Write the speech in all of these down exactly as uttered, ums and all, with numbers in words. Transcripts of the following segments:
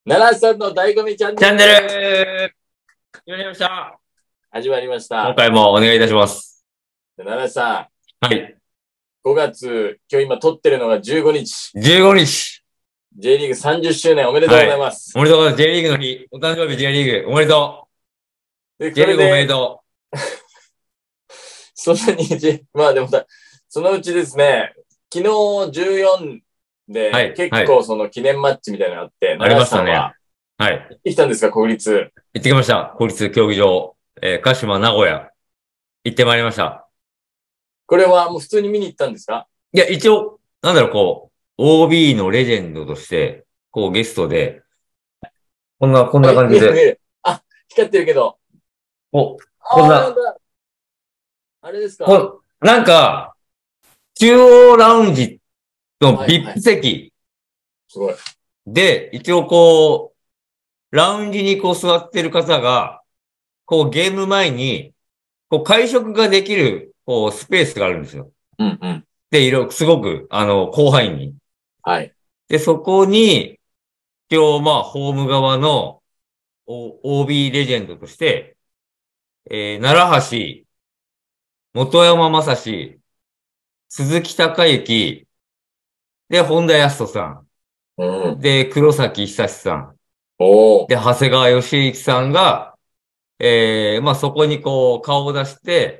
奈良さんの醍醐味チャンネルチャンネルやりました。 始まりました。 今回もお願いいたします。 奈良さん。はい。 ごがつ、今日今撮ってるのがじゅうごにち。 じゅうごにち。 J リーグさんじゅっしゅうねんおめでとうございます。 はい、おめでとうございます。J リーグの日。お誕生日 J リーグ。おめでとう。J リーグおめでとう。 そんなに、まあでもさ、そのうちですね、昨日じゅうよんで、はい、結構その記念マッチみたいなのがあって、 ありましたね。 はい。行ってきたんですか、国立。 行ってきました。国立競技場。えー、鹿島、名古屋。行ってまいりました。 これはもう普通に見に行ったんですか？ いや、一応、なんだろう、こう、オービー のレジェンドとして、こう、ゲストで、こんな、こんな感じで。 あ、光ってるけど。 お、こんな。 あれですか？ こなんか、中央ラウンジの ブイアイピー 席。はいはい、 すごい。 で、一応こう、ラウンジにこう座ってる方が、こうゲーム前に、こう会食ができる、こうスペースがあるんですよ。 うんうん。 で、いろ、すごく、あの、広範囲に。 はい。 で、そこに、今日、まあ、ホーム側の オービー レジェンドとして、えー、奈良橋、本山正史、鈴木孝之、で、本田康人さん。うん、で、黒崎久志さん。おで、長谷川義之さんが、えー、まあ、そこにこう、顔を出して、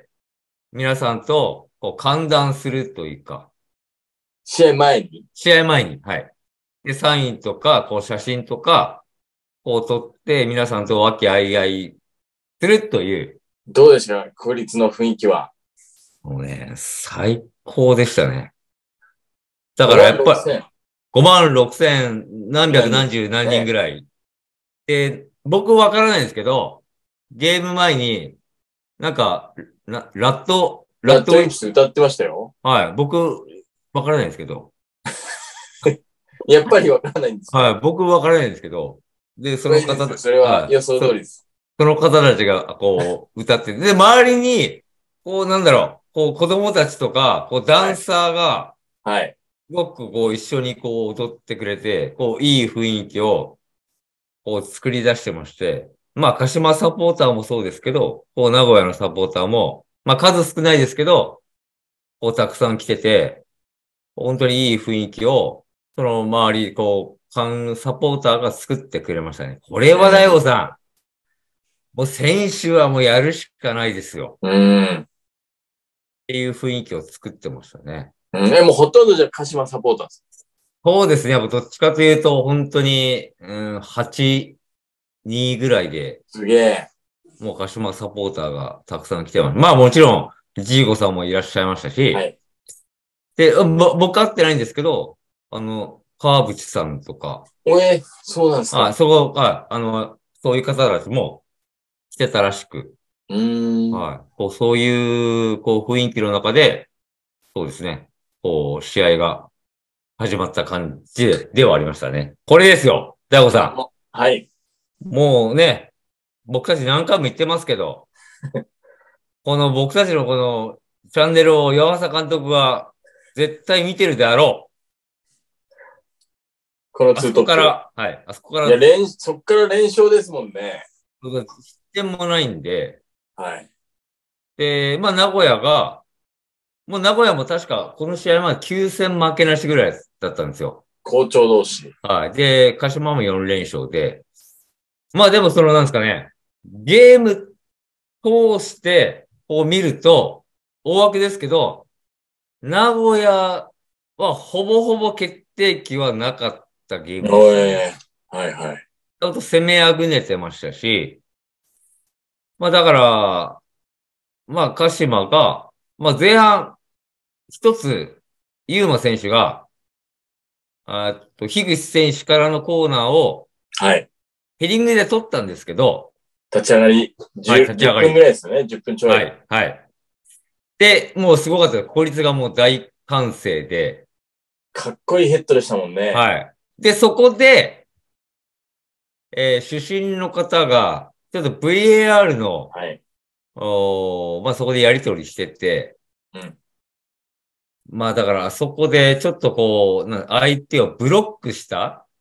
皆さんと、こう、歓談するというか。 試合前に試合前に、はい。で、サインとか、こう、写真とか、こう、撮って、皆さんと和気あいあいするという。 どうでしたか、国立の雰囲気は。 もうね、最高でしたね。だからやっぱり、ごまんろくせん何百何十何人ぐらい。で、僕わからないんですけど、ゲーム前に、なんか、ラット、 ラットウィンプス歌ってましたよ。 はい。僕、わからないんですけど。 やっぱりわからないんですか？ はい。僕わからないんですけど。で、その方、 それは予想通りです。 その方たちが、こう、歌ってて、で、周りに、こう、なんだろう、こう、子供たちとか、こう、ダンサーが、はい。すごく、こう、一緒に、こう、踊ってくれて、こう、いい雰囲気を、こう、作り出してまして、まあ、鹿島サポーターもそうですけど、こう、名古屋のサポーターも、まあ、数少ないですけど、こう、たくさん来てて、本当にいい雰囲気を、その周り、こう、ファンサポーターが作ってくれましたね。これは大悟さん。もう選手はもうやるしかないですよ。うん。っていう雰囲気を作ってましたね。 うん、え、もうほとんどじゃ鹿島サポーターです。 そうですね。やっぱどっちかというと、本当に、うん、はち、にぐらいで。 すげえ。 もう鹿島サポーターがたくさん来てます。まあもちろん、ジーゴさんもいらっしゃいましたし。はい。で、ぼ僕会ってないんですけど、あの、川淵さんとか。 えー、そうなんですか。 あ、そこ、はい、あの、そういう方たちも来てたらしく。うん。はい。こう、そういう、こう、雰囲気の中で、そうですね。こう、試合が始まった感じでではありましたね。これですよ。大悟さん。はい。もうね、僕たち何回も言ってますけど、この僕たちのこのチャンネルを岩政監督は絶対見てるであろう。 このツートップ。 あそこから、はい。あそこから。 いや、連、そっから連勝ですもんね。 失点もないんで。 はい。 で、まあ、名古屋が、もう名古屋も確かこの試合まできゅう戦負けなしぐらいだったんですよ。 好調同士。 はい。で、鹿島もよん連勝で。まあでもそのなんですかね、ゲーム通して、こう見ると、大枠ですけど、名古屋はほぼほぼ決定機はなかったゲームでしたね。 はいはい。 ちょっと攻めあぐねてましたし、まあだから、まあ鹿島が、まあ前半、一つ、ユーマ選手が、あと、樋口選手からのコーナーを、はい。ヘディングで取ったんですけど、 立ち上がり、はい、立ち上がり。じゅっぷんぐらいですね。じゅっぷんちょい。 はい、はい。で、もうすごかったです。効率がもう大歓声で。 かっこいいヘッドでしたもんね。 はい。で、そこで、えー、主審の方が、ちょっと ブイエーアール の、はい。おまあ、そこでやり取りしてて、うん。まあ、だから、そこで、ちょっとこう、相手をブロックした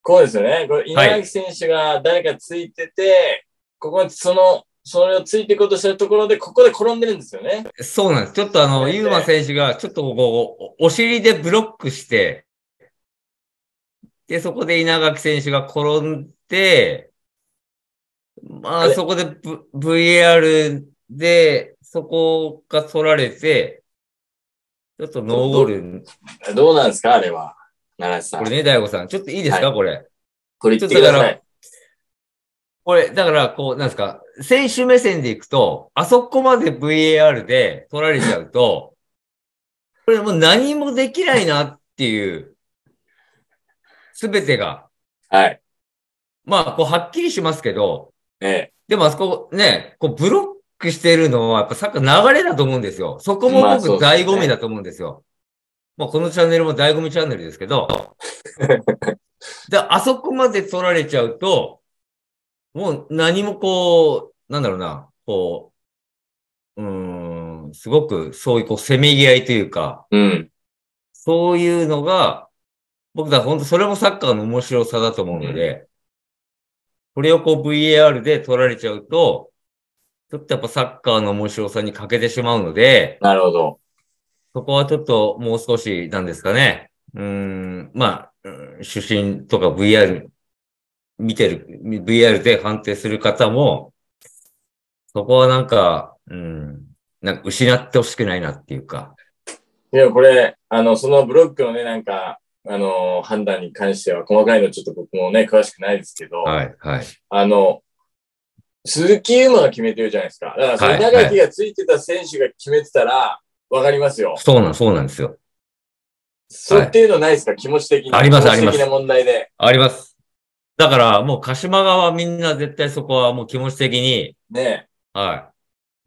こうですよね。これ稲垣選手が誰かついてて、はい、ここにその、それをついていこうとしてるところで、ここで転んでるんですよね。 そうなんです。ちょっとあの、ゆうま選手がちょっとこう、お尻でブロックして、で、そこで稲垣選手が転んで、まあ、そこで、v、ブイエーアール で、そこが取られて、ちょっとノーゴール。 ど, どうなんですかあれは。奈良さん。 これね、大悟さん。ちょっといいですか、はい、これ。 これ言ってください。 これ、だから、こう、なんですか、選手目線でいくと、あそこまで ブイエーアール で取られちゃうと、これもう何もできないなっていう、すべてが。 はい。 まあ、こう、はっきりしますけど、 ええ。 でもあそこね、こう、ブロックしてるのは、やっぱサッカー流れだと思うんですよ。そこも僕、醍醐味だと思うんですよ。まあ、このチャンネルも醍醐味チャンネルですけど、で、あそこまで取られちゃうと、もう何もこう、なんだろうな、こう、うーん、すごくそういうこう、せめぎ合いというか、 うん、 そういうのが、僕だ、本当それもサッカーの面白さだと思うので、うん、これをこう ブイエーアール で取られちゃうと、ちょっとやっぱサッカーの面白さに欠けてしまうので、 なるほど。 そこはちょっともう少し、なんですかね。うーん、まあ、主審とか ブイアール 見てる、ブイアール で判定する方も、そこはなんか、うん、なんか失ってほしくないなっていうか。 いや、これ、あの、そのブロックのね、なんか、あの、判断に関しては、細かいのちょっと僕もね、詳しくないですけど、 はい、はい。 あの、鈴木優馬が決めてるじゃないですか。だから、その稲垣がついてた選手が決めてたら、わかりますよ。 そうなん、そうなんですよ。 そうっていうのないですか、はい、気持ち的に。 あります、あります。 気持ち的な問題で。 あります。だから、もう鹿島側みんな絶対そこはもう気持ち的に。 ねえ。はい。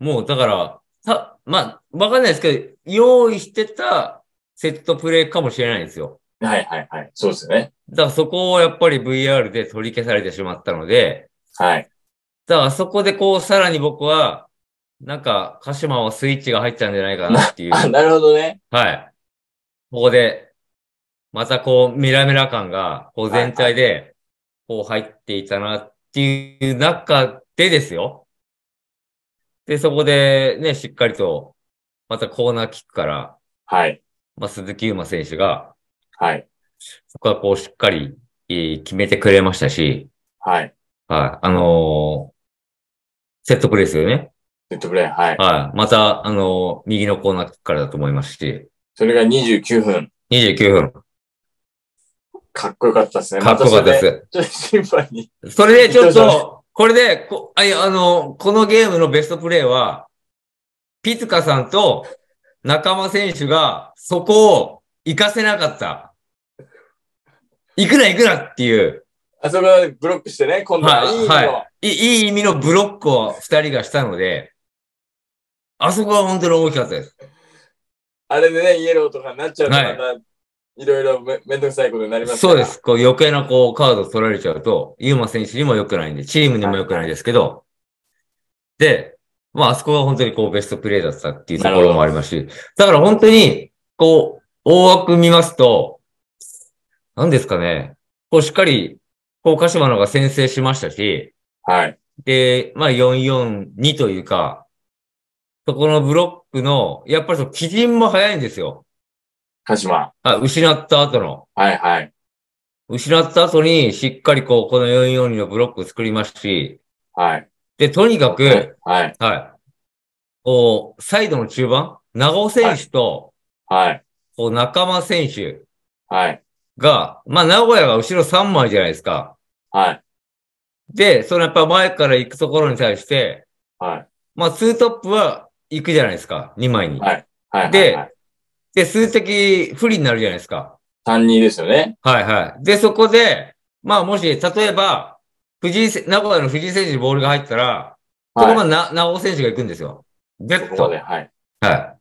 もう、だから、た、まあ、わかんないですけど、用意してたセットプレーかもしれないんですよ。 はいはいはい。そうですよね。 だからそこをやっぱり ブイアール で取り消されてしまったので。 はい。 だからそこでこう、さらに僕は、なんか、鹿島はスイッチが入っちゃうんじゃないかなっていう。 あ、なるほどね。 はい。ここで、またこう、メラメラ感が、こう全体で、こう入っていたなっていう中でですよ。で、そこでね、しっかりと、またコーナーキックから、 はい。 まあ、鈴木優馬選手が、 はい。 そこはこう、しっかり、えー、決めてくれましたし、 はい。 はい。あのー、セットプレーですよね。 セットプレー、はい。 はい。また、あのー、右のコーナーキックからだと思いますし。 それがにじゅうきゅうふん。 にじゅうきゅうふん。 かっこよかったですね。 かっこよかったです。 ちょっと心配に。 それでちょっと、これで、こああの、このゲームのベストプレーは、ピツカさんと仲間選手がそこを行かせなかった。行くな行くなっていう。 あそこでブロックしてね、今度は。いい意味の、はい、 いい意味のブロックを二人がしたので、あそこは本当に大きかったです。 あれでね、イエローとかになっちゃうとまた、はい、いろいろ め, めんどくさいことになりますから。 そうです。こう余計なこうカード取られちゃうと、ユーマ選手にも良くないんで、チームにも良くないですけど、はいはい、で、まああそこが本当にこうベストプレーだったっていうところもありますし、だから本当に、こう、大枠見ますと、何ですかね、こうしっかり、こう鹿島の方が先制しましたし、 はい。 で、まあよんよんにというか、そこのブロックの、やっぱりその基準も早いんですよ。 鹿島。 あ、失った後の。 はいはい。 失った後にしっかりこう、このよんよんにのブロックを作りますし、 はい。 で、とにかく、 はい。 はい。こう、サイドの中盤、長尾選手と、 はい。 こう、仲間選手。 はい。 が、まあ、名古屋が後ろさんまいじゃないですか。 はい。 で、そのやっぱ前から行くところに対して、 はい。 まあ、ツートップは行くじゃないですか。にまいに。 はい。はい。 で、 はい、 で、数的不利になるじゃないですか。 さんにんですよね。 はいはい。で、そこで、まあもし、例えば、藤井、名古屋の藤井選手にボールが入ったら、はい、そこまでな、長尾選手が行くんですよ。ぐっと。 ここまで、はい。 はい。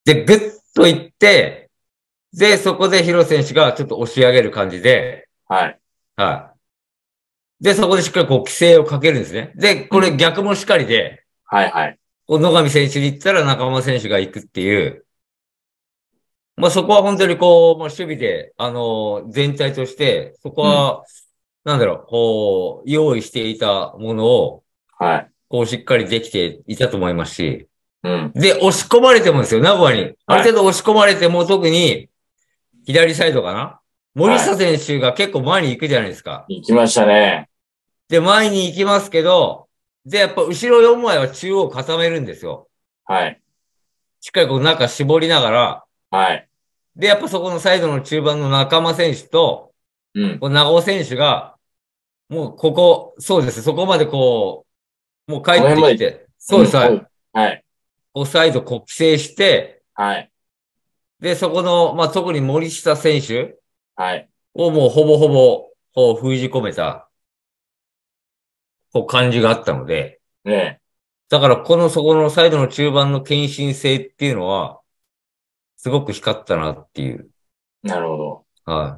で、ぐっと行って、で、そこで広瀬選手がちょっと押し上げる感じで、 はい。 はい。で、そこでしっかりこう、規制をかけるんですね。で、これ逆もしっかりで、 うん、はいはい。 野上選手に行ったら中間選手が行くっていう、 まあそこは本当にこう、まあ守備で、あの、全体として、そこは、うん、なんだろう、こう、用意していたものを、 はい。 こうしっかりできていたと思いますし、 うん。 で、押し込まれてもですよ、名古屋に。ある程度押し込まれても、特に、左サイドかな、森下選手が結構前に行くじゃないですか。 行きましたね。 で、前に行きますけど、で、やっぱ後ろよんまいは中央固めるんですよ。 はい。 しっかりこう中絞りながら、 はい。 で、やっぱそこのサイドの中盤の仲間選手と、 うん。 こう長尾選手が、もうここ、そうです。そこまでこう、もう帰ってきて、そうです、はい。 はい。 こうサイドこう規制して、 はい。 で、そこの、まあ、特に森下選手はい。 をもうほぼほぼ、こう封じ込めた、こう感じがあったので、 ね。 だからこのそこのサイドの中盤の献身性っていうのは、すごく光ったなっていう。 なるほど。 はい。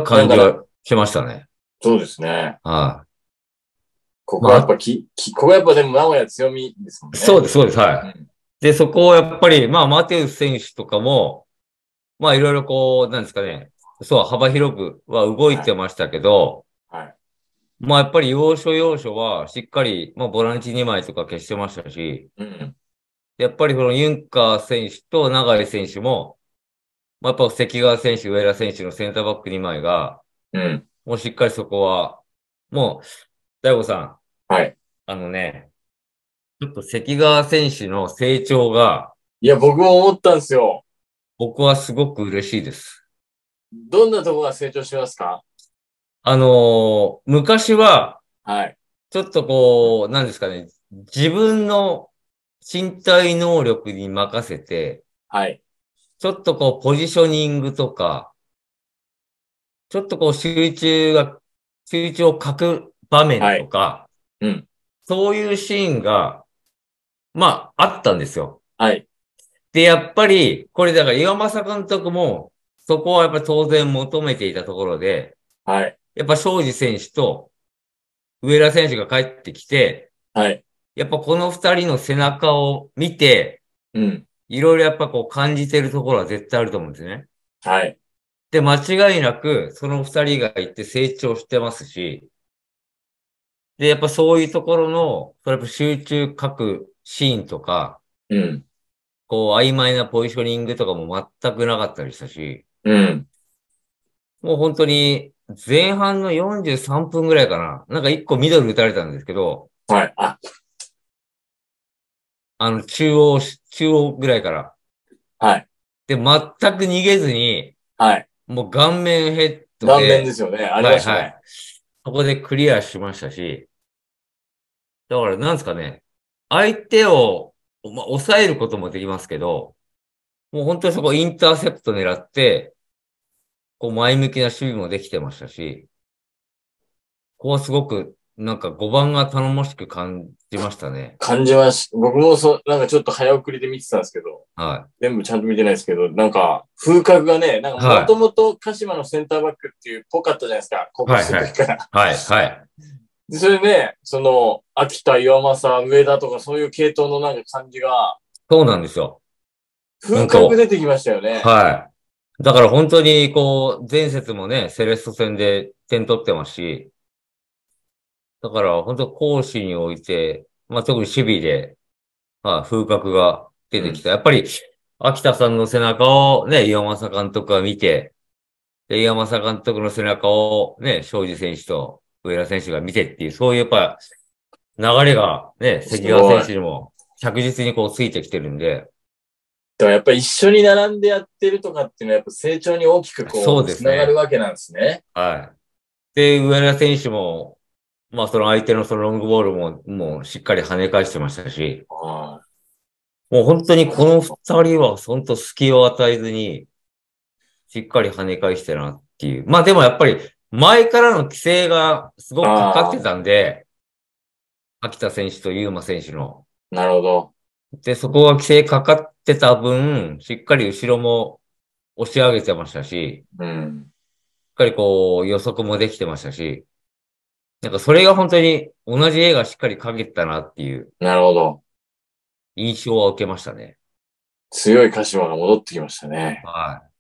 感じはしましたね。 そうですね。 はい。 ここはやっぱき、き、ここはやっぱでも名古屋強みですもんね。 そうです、そうです、はい。うん、で、そこをやっぱり、まあ、マテウス選手とかも、まあ、いろいろこう、なんですかね。そう、幅広くは動いてましたけど、はい。はい、まあ、やっぱり要所要所は、しっかり、まあ、ボランチにまいとか消してましたし、うん、やっぱりこのユンカー選手と永井選手も、まあ、やっぱ関川選手、上田選手のセンターバックにまいが、うん、もうしっかりそこは、もう、大悟さん。はい。あのね、ちょっと関川選手の成長が、 いや、僕も思ったんですよ。 僕はすごく嬉しいです。 どんなところが成長しますか？ あのー、昔は、 はい。 ちょっとこう、なんですかね、自分の身体能力に任せて、はい。ちょっとこう、ポジショニングとか、ちょっとこう、集中が、集中を欠く場面とか、はい、うん。そういうシーンが、まあ、あったんですよ。はい。で、やっぱり、これだから岩政監督も、そこはやっぱり当然求めていたところで、はい。やっぱ庄司選手と上田選手が帰ってきて、はい。やっぱこの二人の背中を見て、うん。いろいろやっぱこう感じてるところは絶対あると思うんですね。はい。で、間違いなく、その二人がいて成長してますし、で、やっぱそういうところの、それやっぱ集中書くシーンとか、うん。こう、曖昧なポジショニングとかも全くなかったりしたし、うん。もう本当に、前半のよんじゅうさんぷんぐらいかな。なんか一個ミドル打たれたんですけど、はい。あ、あの、中央、中央ぐらいから。はい。で、全く逃げずに、はい。もう顔面ヘッドで。顔面ですよね。ありましたね。はい、はい。そこでクリアしましたし、だからなんですかね、相手を、まあ、抑えることもできますけど、もう本当にそこインターセプト狙って、こう前向きな守備もできてましたし、ここはすごく、なんかごばんが頼もしく感じましたね。 感じまし、僕もそ、なんかちょっと早送りで見てたんですけど、はい。全部ちゃんと見てないですけど、なんか風格がね、なんかもともと鹿島のセンターバックっていうっぽかったじゃないですか、高校生の時から。 はい、はい。はい、 で、それね、その、秋田、岩政、上田とかそういう系統のなんか感じが。 そうなんですよ。 風格出てきましたよね。 はい。だから本当に、こう、前節もね、セレッソ戦で点取ってますし、だから本当攻守において、まあ特に守備で、まあ風格が出てきた。うん、やっぱり、秋田さんの背中をね、岩政監督が見て、で、岩政監督の背中をね、庄司選手と上田選手が見てっていう、そういうやっぱ、流れがね、関川選手にも着実にこうついてきてるんで。 でもやっぱり一緒に並んでやってるとかっていうのはやっぱ成長に大きくこう、そうですね。つながるわけなんですね。 はい。で、上田選手も、まあその相手のそのロングボールも、もうしっかり跳ね返してましたし、もう本当にこの二人は本当隙を与えずに、しっかり跳ね返してるなっていう。まあでもやっぱり前からの規制がすごくかかってたんで、秋田選手と優馬選手の。 なるほど。 で、そこが規制かかってた分、しっかり後ろも押し上げてましたし、うん、しっかりこう予測もできてましたし、なんかそれが本当に同じ絵がしっかり描けたなっていう。 なるほど。 印象は受けましたね。 強い鹿島が戻ってきましたね。 はい。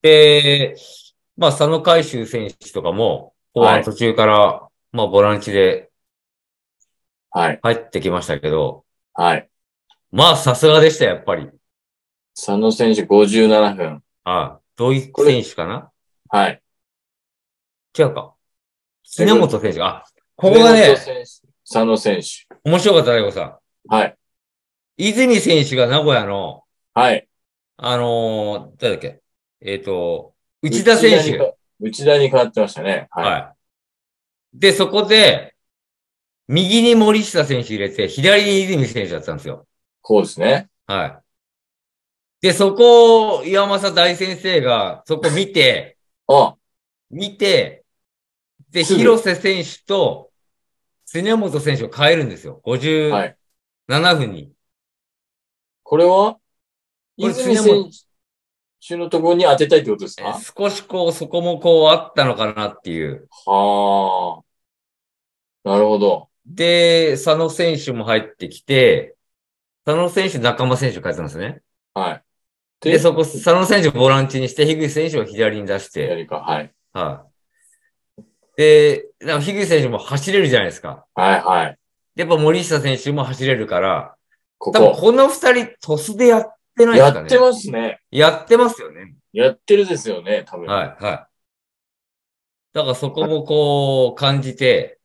で、まあ、佐野海舟選手とかも、後半途中から、はい、まあ、ボランチで、はい。入ってきましたけど、はい。まあ、さすがでした、やっぱり。 佐野選手ごじゅうななふん。 ああ、土井選手かな？はい。違うか。木本選手。あ、ここがね、 佐野選手。 面白かった、大悟さん。はい。泉選手が名古屋の、はい。あのー、誰だっけ？えっ、ー、と、内田選手。 内田に変わってましたね。はい。はい、 で、そこで、右に森下選手入れて、左に泉選手だったんですよ。 こうですね。 はい。で、そこを岩政大先生が、そこ見て、あ見て、で、広瀬選手と、常本選手を変えるんですよ。ごじゅうななふんに。はい、 これは泉選手のところに当てたいってことですか？ 少しこう、そこもこうあったのかなっていう。 はあ。なるほど。 で、佐野選手も入ってきて、佐野選手、中間選手変えたんですね。はい。で、でそこ、佐野選手をボランチにして、樋口選手を左に出して。 左か、はい。 はい。で、なんか樋口選手も走れるじゃないですか。 はいはい。 やっぱ森下選手も走れるから、ここ多分この二人、トスでやってないですかね。 やってますね。 やってますよね。 やってるですよね、多分。 はい、はい。だからそこもこう感じて、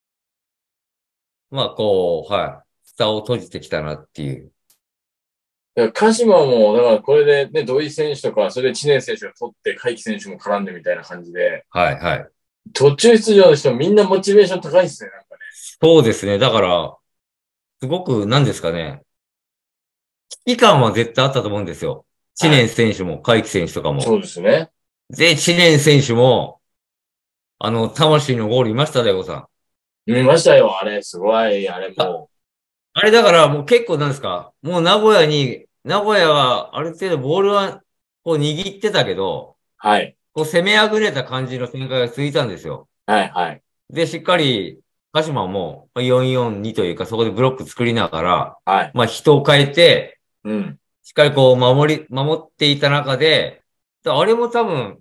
まあこう、はい。蓋を閉じてきたなっていう。 鹿島も、だからこれでね、土井選手とか、それで知念選手が取って、海木選手も絡んでみたいな感じで。はいはい。途中出場の人みんなモチベーション高いですね、なんかね。 そうですね。だから、すごく、何ですかね。危機感は絶対あったと思うんですよ。知念選手も、海木選手とかも。 そうですね。 で、知念選手も、あの、魂のゴールいましたね、大悟さん。 見ましたよ、あれ、すごい、あれもう。 あれだからもう結構なんですか、もう名古屋に、名古屋はある程度ボールはこう握ってたけど、はい。こう攻めあぐれた感じの展開が続いたんですよ。はいはい。で、しっかり、鹿島もよんよんにというかそこでブロック作りながら、はい。まあ人を変えて、うん。しっかりこう守り、守っていた中で、あれも多分、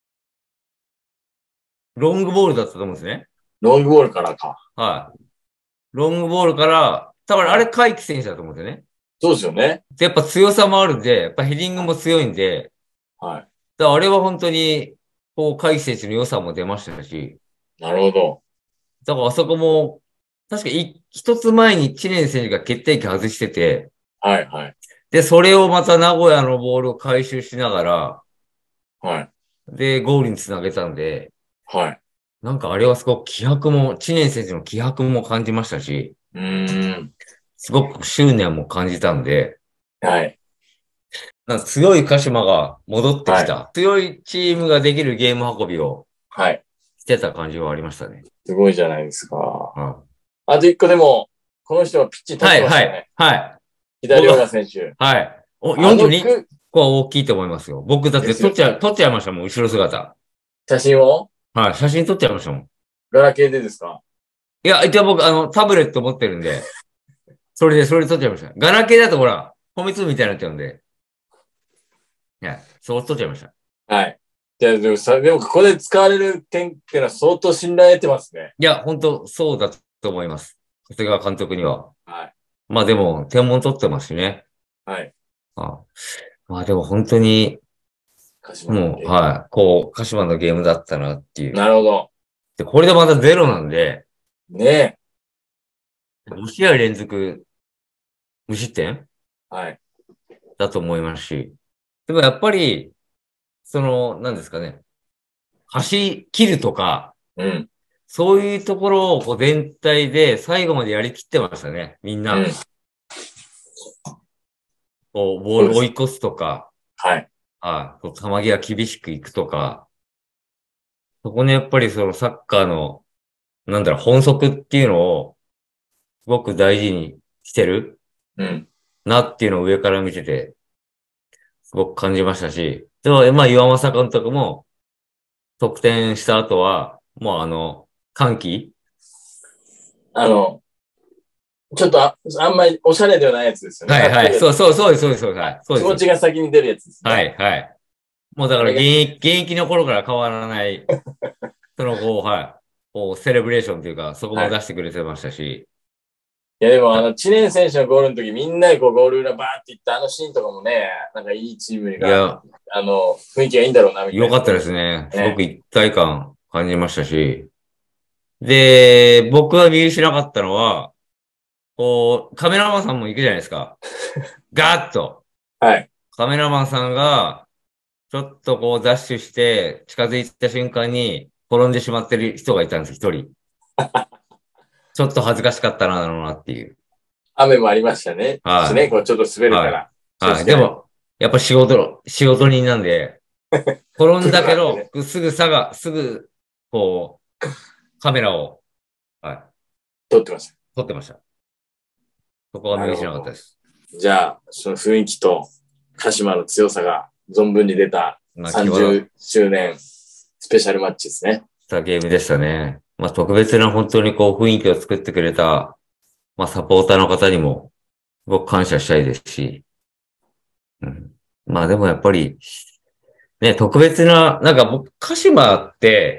ロングボールだったと思うんですね。 ロングボールからか。 はい。ロングボールから、多分あれ、海木選手だと思うんですよね。 そうですよね。 で、やっぱ強さもあるんで、やっぱヘディングも強いんで、はい。だからあれは本当に、こう、海木選手の良さも出ましたし。 なるほど。 だからあそこも、確か一つ前に知念選手が決定機外してて、はいはい。で、それをまた名古屋のボールを回収しながら、はい。で、ゴールにつなげたんで、はい。なんかあれはすごく気迫も、知念選手の気迫も感じましたし、うーん。すごく執念も感じたんで、はい。なんか強い鹿島が戻ってきた、はい。強いチームができるゲーム運びを、はい。してた感じはありましたね。 すごいじゃないですか。うん。あと一個でも、この人はピッチ立ってましたね。はい、はい。はい。左岡選手。はい。お、よんじゅうにこは大きいと思いますよ。僕だって撮っちゃ、撮っちゃいましたもん、後ろ姿。 写真をはい、写真撮っちゃいましたもん。 ガラケーでですか？ いや、一応僕、あの、タブレット持ってるんで、それで、それで撮っちゃいました。ガラケーだとほら、米粒みたいになっちゃうんで。いや、そう撮っちゃいました。 はい。じゃあ、でもさ、でもここで使われる点っていうのは相当信頼得てますね。 いや、本当そうだと思います。長谷川監督には。はい。まあでも、点も取ってますしね。はい。あまあでも本当に、もう、はい。こう、鹿島のゲームだったなっていう。 なるほど。 で、これでまたゼロなんで。 ねえ。 ご試合連続、無失点はい。だと思いますし。でもやっぱり、その、何ですかね。走り切るとか、うん。そういうところをこう全体で最後までやりきってましたね。みんな。うん、こう、ボール追い越すとか。はい。はい。球際厳しくいくとか。そこにやっぱりそのサッカーの、なんだろう、本則っていうのを、すごく大事にしてる。うん。なっていうのを上から見てて、すごく感じましたし。でも、まあ、岩政監督も、得点した後は、もうあの、歓喜あの、ちょっとあ、あんまりおしゃれではないやつですよね。 はいはい。そうそうそうです、そうです、そうです。はい、 気持ちが先に出るやつですね。 はいはい。 もうだから現役、現役の頃から変わらない、そのこう、はい。こう、セレブレーションというか、そこも出してくれてましたし。はい、いやでもあの、知念選手のゴールの時、みんなでこうゴール裏バーっていったあのシーンとかもね、なんかいいチームが、いや、あの、雰囲気がいいんだろうな、みたいな。 よかったですね。すごく一体感感じましたし。で、僕が見失かったのは、こう、カメラマンさんも行くじゃないですか。ガーッと。 はい。 カメラマンさんが、ちょっとこうダッシュして近づいた瞬間に転んでしまってる人がいたんです、一人。ちょっと恥ずかしかったな、だろうなっていう。 雨もありましたね。はい。ね、こうちょっと滑るから。 はい。はい、でも、やっぱ仕事、仕事人なんで、転んだけど、ね、すぐさが、すぐ、こう、カメラを、はい。 撮ってました。 撮ってました。そこは見失なかったです。 じゃあ、その雰囲気と鹿島の強さが存分に出たさんじゅっしゅうねんスペシャルマッチですね。 したゲームでしたね。まあ特別な本当にこう雰囲気を作ってくれた、まあサポーターの方にも僕感謝したいですし。うん、まあでもやっぱり、ね、特別な、なんか僕、鹿島って、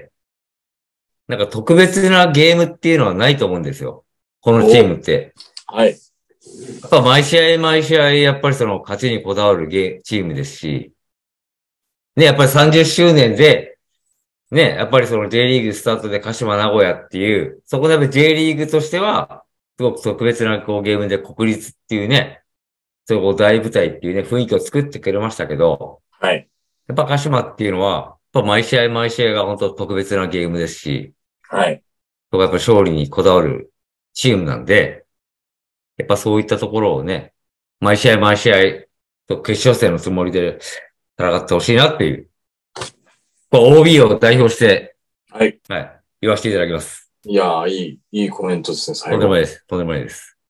なんか特別なゲームっていうのはないと思うんですよ。このチームって。 はい。 やっぱ毎試合毎試合、やっぱりその勝ちにこだわるゲーチームですし、ね、やっぱりさんじゅっしゅうねんで、ね、やっぱりその J リーグスタートで鹿島名古屋っていう、そこでやっぱ J リーグとしては、すごく特別なこうゲームで国立っていうね、そういう大舞台っていうね、雰囲気を作ってくれましたけど、 はい。 やっぱ鹿島っていうのは、やっぱ毎試合毎試合が本当特別なゲームですし、 はい。 やっぱ勝利にこだわるチームなんで、やっぱそういったところをね、毎試合毎試合、決勝戦のつもりで戦ってほしいなっていう、オービー を代表して、 はい。 はい。言わせていただきます。 いやー、いい、いいコメントですね、最後。 とんでもないです。とんでもないです。